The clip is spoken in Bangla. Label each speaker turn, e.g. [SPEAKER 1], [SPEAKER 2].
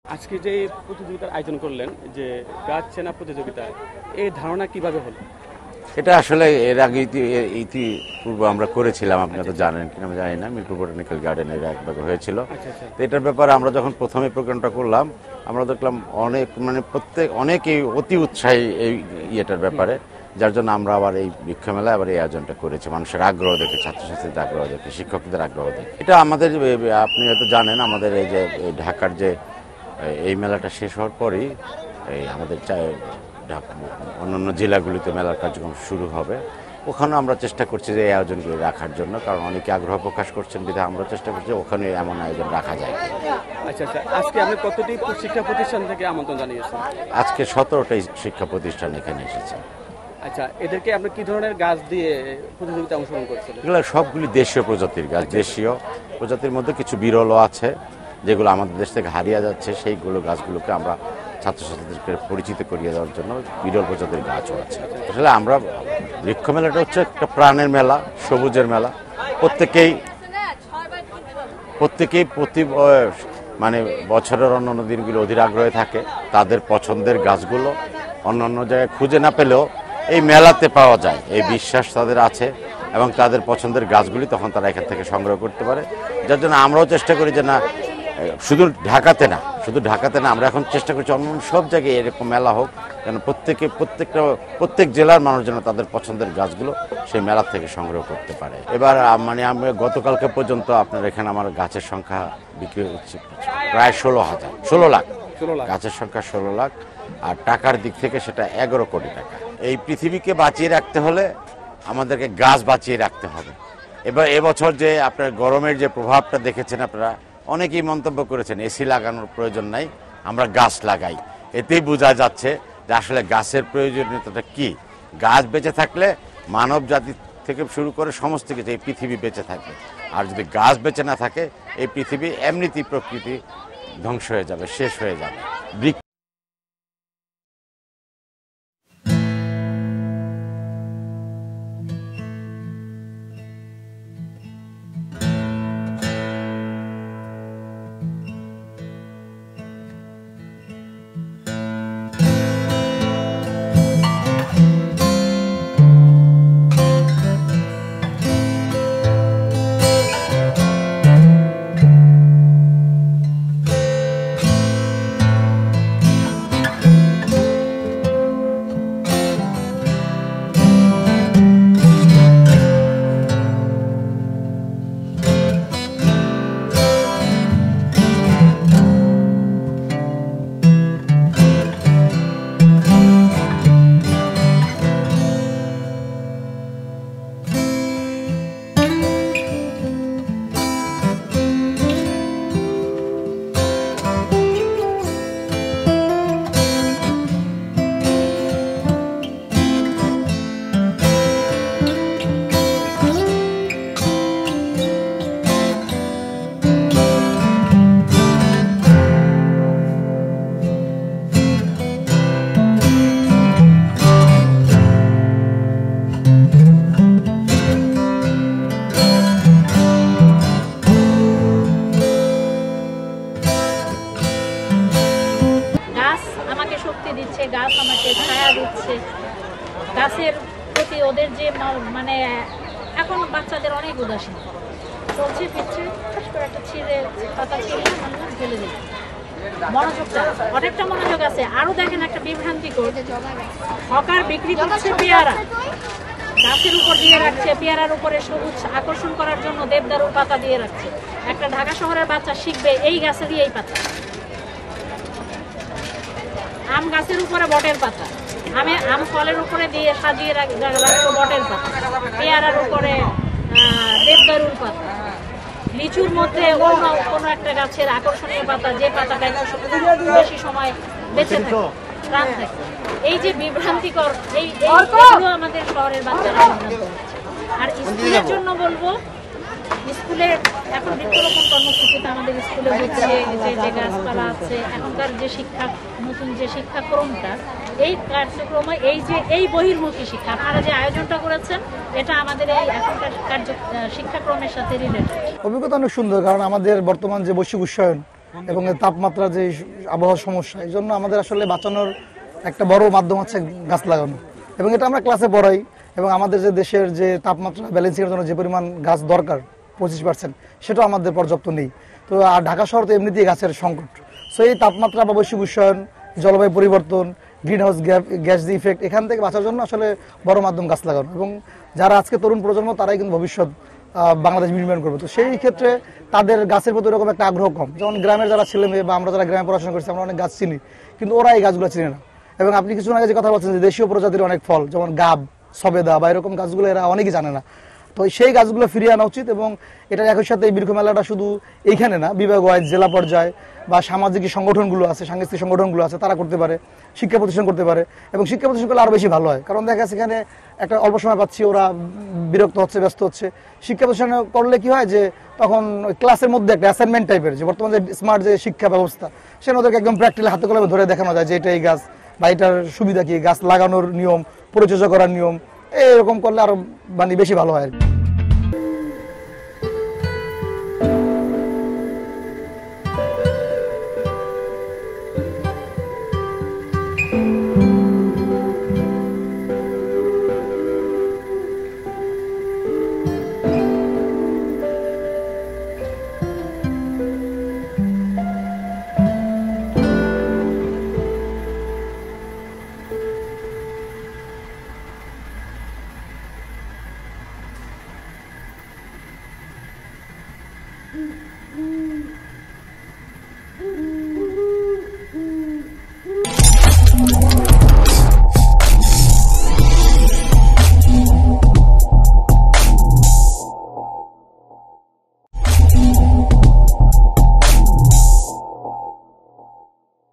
[SPEAKER 1] আজকে যে প্রতিযোগিতার আয়োজন করলেন, যে গাছ চেনা প্রতিযোগিতা, এই ধারণা কিভাবে হলো?
[SPEAKER 2] এটা আসলে এর আগে ইতিপূর্বে আমরা করেছিলাম, আপনি তো জানেন কিনা আমি জানি না, মিরপুর বোটানিক্যাল গার্ডেন এর একবার হয়েছিল। তো এটার ব্যাপারে আমরা যখন প্রথমে প্রোগ্রামটা করলাম, আমরা দেখলাম অনেকেই অতি উৎসাহী এই ইয়েটার ব্যাপারে, যার জন্য আমরা আবার এই বৃক্ষ মেলায় আবার এই আয়োজনটা করেছি। মানুষের আগ্রহ দেখে, ছাত্রছাত্রীদের আগ্রহ দেখে, শিক্ষকদের আগ্রহ দেখে। এটা আমাদের, আপনি হয়তো জানেন, আমাদের এই যে ঢাকার যে এই মেলাটা শেষ হওয়ার পরই এই আমাদের অন্যান্য জেলাগুলিতে মেলার কার্যক্রম শুরু হবে। ওখানে আমরা চেষ্টা করছি যে এই আয়োজনগুলি রাখার জন্য, কারণ অনেকে আগ্রহ প্রকাশ করছেন, বিধায় আমরা চেষ্টা করছি ওখানে এমন আয়োজন রাখা যায়।
[SPEAKER 1] আচ্ছা আচ্ছা, আজকে আপনি কতটি শিক্ষা প্রতিষ্ঠান থেকে আমন্ত্রণ জানিয়েছেন?
[SPEAKER 2] আজকে 17টাই শিক্ষা প্রতিষ্ঠান এখানে এসেছে।
[SPEAKER 1] আচ্ছা, এদেরকে আপনি কি ধরনের গাছ দিয়ে প্রতিযোগিতা অংশগ্রহণ করছেন?
[SPEAKER 2] এগুলো সবগুলি দেশীয় প্রজাতির গাছ। দেশীয় প্রজাতির মধ্যে কিছু বিরলও আছে, যেগুলো আমাদের দেশ থেকে হারিয়ে যাচ্ছে। সেইগুলো গাছগুলোকে আমরা ছাত্রছাত্রীদেরকে পরিচিত করিয়ে দেওয়ার জন্য বিরল প্রজাতির গাছও আছে। আসলে আমরা বৃক্ষ মেলাটা হচ্ছে একটা প্রাণের মেলা, সবুজের মেলা। প্রত্যেকেই মানে বছরের অন্যান্য দিনগুলো অধীর আগ্রহে থাকে তাদের পছন্দের গাছগুলো অন্যান্য জায়গায় খুঁজে না পেলেও এই মেলাতে পাওয়া যায়, এই বিশ্বাস তাদের আছে, এবং তাদের পছন্দের গাছগুলি তখন তারা এখান থেকে সংগ্রহ করতে পারে। যার জন্য আমরাও চেষ্টা করি যে না, শুধু ঢাকাতে না, আমরা এখন চেষ্টা করছি অন্য সব জায়গায় এরকম মেলা হোক, যেন প্রত্যেক জেলার মানুষ যেন তাদের পছন্দের গাছগুলো সেই মেলা থেকে সংগ্রহ করতে পারে। এবার মানে আমি গতকালকে পর্যন্ত আপনার এখানে আমার গাছের সংখ্যা বিক্রি হচ্ছে প্রায় 16 লাখ গাছের সংখ্যা 16 লাখ, আর টাকার দিক থেকে সেটা 11 কোটি টাকা। এই পৃথিবীকে বাঁচিয়ে রাখতে হলে আমাদেরকে গাছ বাঁচিয়ে রাখতে হবে। এবার এবছর যে আপনার গরমের যে প্রভাবটা দেখেছেন, আপনারা অনেকেই মন্তব্য করেছেন এসি লাগানোর প্রয়োজন নাই, আমরা গাছ লাগাই। এতেই বোঝা যাচ্ছে যে আসলে গাছের প্রয়োজনীয়তাটা কি। গাছ বেঁচে থাকলে মানব জাতি থেকে শুরু করে সমস্ত কিছু, এই পৃথিবী বেঁচে থাকবে। আর যদি গাছ বেঁচে না থাকে, এই পৃথিবী এমনিতেই প্রকৃতি ধ্বংস হয়ে যাবে, শেষ হয়ে যাবে।
[SPEAKER 3] গাছ আমাকে ছায়া দিচ্ছে। গাছের প্রতি ওদের যে মানে এখন বাচ্চাদের অনেক উদাসীন, চলছে ফিরছে, একটা ছিঁড়ে পাতা ছিঁড়ে মানুষ ফেলে দিচ্ছে। মনোযোগটা অনেকটা মনোযোগ আছে। আরো দেখেন একটা বিভ্রান্তিকর, হকার বিক্রি করছে পেয়ারা, গাছের উপর দিয়ে রাখছে, পেয়ারার উপরে সবুজ আকর্ষণ করার জন্য দেবদারুর পাতা দিয়ে রাখছে। একটা ঢাকা শহরের বাচ্চা শিখবে এই গাছে দিয়ে এই পাতা। আম গাছের উপরে বটের পাতা, আম ফলের উপরে দিয়ে সাজিয়ে রাখবো বটের পাতা, পেয়ারার উপরে দেবদারুর পাতা, লিচুর মধ্যে অন্য কোনো একটা গাছের আকর্ষণীয় পাতা, যে পাতাটা বেশি সময় বেঁচে থাকে, প্রাণ থাকে। এই যে বিভ্রান্তিকর, এইগুলো আমাদের শহরের বাচ্চারা বিভ্রান্ত হচ্ছে। আর স্কুলের জন্য বলবো, স্কুলে এখন বৃক্ষরোপণ কর্মসূচিতে আমাদের স্কুলে হচ্ছে যে গাছপালা আছে, এখনকার যে শিক্ষা, নতুন যে শিক্ষাক্রমটা, এই কার্যক্রমে এই বহির্মুখী শিক্ষা আপনারা যে আয়োজনটা করেছেন, এটা আমাদের এই এখনকার শিক্ষাক্রমের সাথে রিলেটেড।
[SPEAKER 4] অভিজ্ঞতা অনেক সুন্দর, কারণ আমাদের বর্তমান যে বৈশ্বিক উষ্ণায়ন, এবং এই তাপমাত্রা যে আবহাওয়ার সমস্যা, এই জন্য আমাদের আসলে বাঁচানোর একটা বড় মাধ্যম হচ্ছে গাছ লাগানো। এবং এটা আমরা ক্লাসে পড়াই। এবং আমাদের যে দেশের যে তাপমাত্রা ব্যালেন্সিংয়ের জন্য যে পরিমাণ গাছ দরকার 25%, সেটাও আমাদের পর্যাপ্ত নেই। তো আর ঢাকা শহর তো এমনিতেই গাছের সংকট। সো এই তাপমাত্রা বা বৈশ্বিক উষ্ণায়ন, জলবায়ু পরিবর্তন, গ্রিন হাউস গ্যাস ইফেক্ট, এখান থেকে বাঁচার জন্য আসলে বড় মাধ্যম গাছ লাগানো। এবং যারা আজকে তরুণ প্রজন্ম, তারাই কিন্তু ভবিষ্যৎ বাংলাদেশ বিনির্মাণ করবে। তো সেই ক্ষেত্রে তাদের গাছের প্রতি এরকম একটা আগ্রহ কম। যেমন গ্রামের যারা ছেলে মেয়ে বা আমরা যারা গ্রামে পড়াশোনা করছি, আমরা অনেক গাছ চিনি, কিন্তু ওরা এই গাছগুলো চিনে না। এবং আপনি কিছুক্ষণ আগে যে কথা বলছেন যে দেশীয় প্রজাতির অনেক ফল, যেমন গাব, সবেদা বা এরকম গাছগুলো এরা অনেকেই জানে না। তো সেই গাছগুলো ফিরিয়ে আনা উচিত। এবং এটার একই সাথে এই বৃক্ষ মেলাটা শুধু এইখানে না, বিভাগ ওয়াইজ জেলা পর্যায়ে বা সামাজিক যে সংগঠনগুলো আছে, সাংস্কৃতিক সংগঠনগুলো আছে, তারা করতে পারে, শিক্ষা প্রতিষ্ঠান করতে পারে। এবং শিক্ষা প্রতিষ্ঠান করলে আরও বেশি ভালো হয়, কারণ দেখা যাচ্ছে এখানে একটা অল্প সময় পাচ্ছি, ওরা বিরক্ত হচ্ছে, ব্যস্ত হচ্ছে। শিক্ষা প্রতিষ্ঠান করলে কি হয় যে তখন ক্লাসের মধ্যে একটা অ্যাসাইনমেন্ট টাইপের, যে বর্তমানে যে স্মার্ট যে শিক্ষা ব্যবস্থা, সেখানে ওদেরকে একদম প্র্যাকটিক্যালি হাতে কলমে ধরে দেখানো যায় যে এটা এই গাছ বা এটার সুবিধা কি, গাছ লাগানোর নিয়ম, পরিচর্যা করার নিয়ম, এরকম করলে আরো বেশি ভালো হয়।